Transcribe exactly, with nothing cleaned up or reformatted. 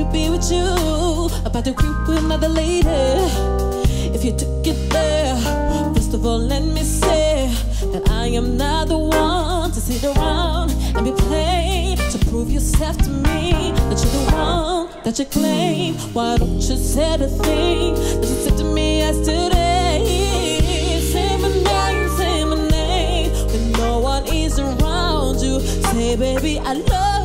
be with you, about to creep with another lady. If you took it there, first of all let me say that I am not the one to sit around and be played. To prove yourself to me that you're the one that you claim. Why don't you say the thing that you said to me yesterday? Say my name, say my name when no one is around you. Say baby I love you.